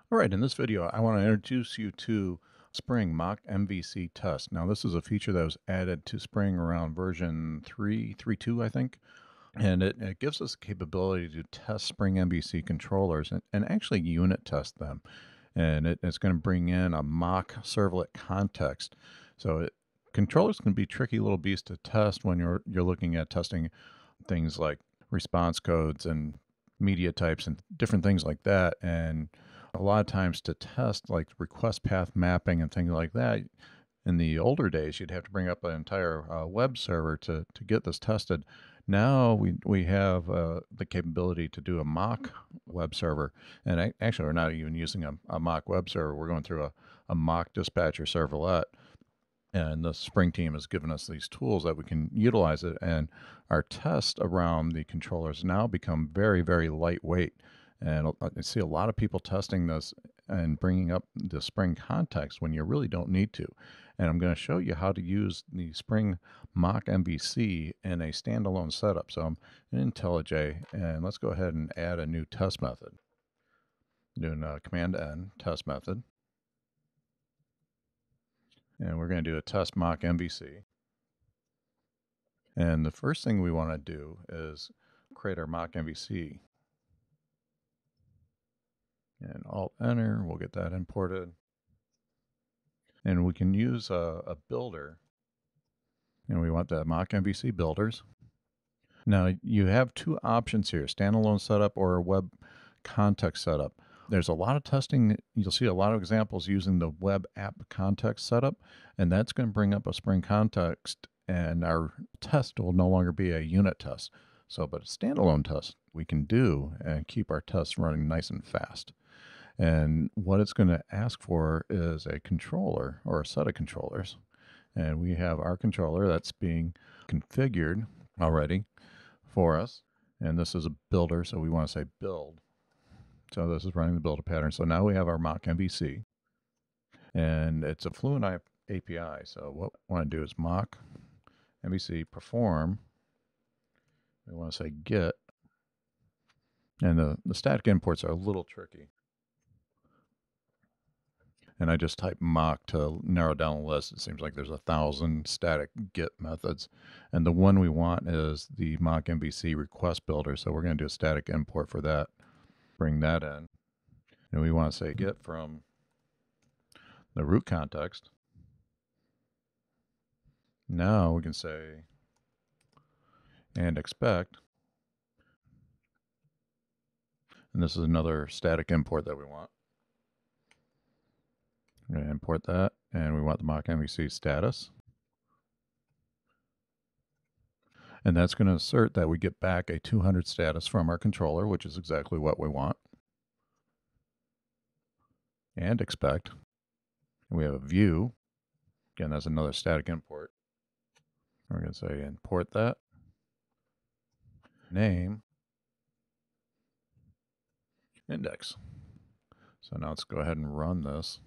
All right, in this video, I want to introduce you to Spring MockMVC Test. Now, this is a feature that was added to Spring around version 3.3.2, I think. And it gives us the capability to test Spring MVC controllers and actually unit test them. And it's going to bring in a mock servlet context. Controllers can be tricky little beasts to test when you're looking at testing things like response codes and media types and different things like that. And a lot of times to test like request path mapping and things like that, in the older days, you'd have to bring up an entire web server to get this tested. Now we have the capability to do a mock web server. And actually, we're not even using a mock web server. We're going through a mock dispatcher servlet. And the Spring team has given us these tools that we can utilize it. And our test around the controllers now become very, very lightweight. And I see a lot of people testing this and bringing up the Spring context when you really don't need to. And I'm going to show you how to use the Spring MockMVC in a standalone setup. So I'm in IntelliJ, and let's go ahead and add a new test method. I'm doing Command-N, test method. And we're going to do a test MockMVC. And the first thing we want to do is create our MockMVC. And Alt-Enter, we'll get that imported. And we can use a builder. And we want the MockMVC builders. Now, you have two options here, standalone setup or a web context setup. There's a lot of testing. You'll see a lot of examples using the web app context setup, and that's going to bring up a Spring context, and our test will no longer be a unit test. But a standalone test we can do and keep our tests running nice and fast. And what it's going to ask for is a controller or a set of controllers. And we have our controller that's being configured already for us. And this is a builder, so we want to say build. So this is running the builder pattern. So now we have our MockMVC. And it's a Fluent API. So what we want to do is MockMVC perform. We want to say get. And the static imports are a little tricky. And I just type mock to narrow down the list. It seems like there's 1,000 static get methods. And the one we want is the MockMVC request builder. So we're going to do a static import for that. Bring that in. And we want to say get from the root context. Now we can say and expect. And this is another static import that we want. I'm going to import that, and we want the MockMVC status. And that's going to assert that we get back a 200 status from our controller, which is exactly what we want. And expect. And we have a view. Again, that's another static import. We're going to say import that. Name. Index. So now let's go ahead and run this.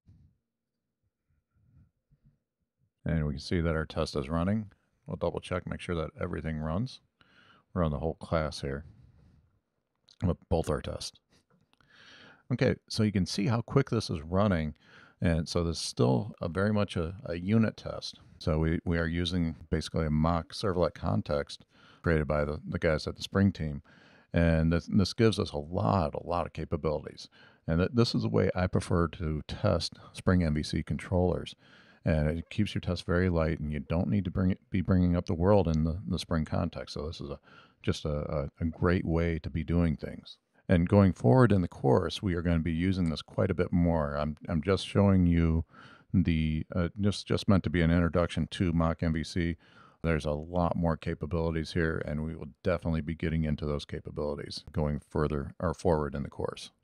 And we can see that our test is running. We'll double check, make sure that everything runs. We're on the whole class here with both our tests. Okay, so you can see how quick this is running. And so this is still very much a unit test. So we are using basically a mock servlet context created by the guys at the Spring team. And this gives us a lot of capabilities. And this is the way I prefer to test Spring MVC controllers. And it keeps your test very light, and you don't need to be bringing up the world in the Spring context. So this is just a great way to be doing things. And going forward in the course, we are going to be using this quite a bit more. I'm just showing you the just meant to be an introduction to MockMVC. There's a lot more capabilities here, and we will definitely be getting into those capabilities going further or forward in the course.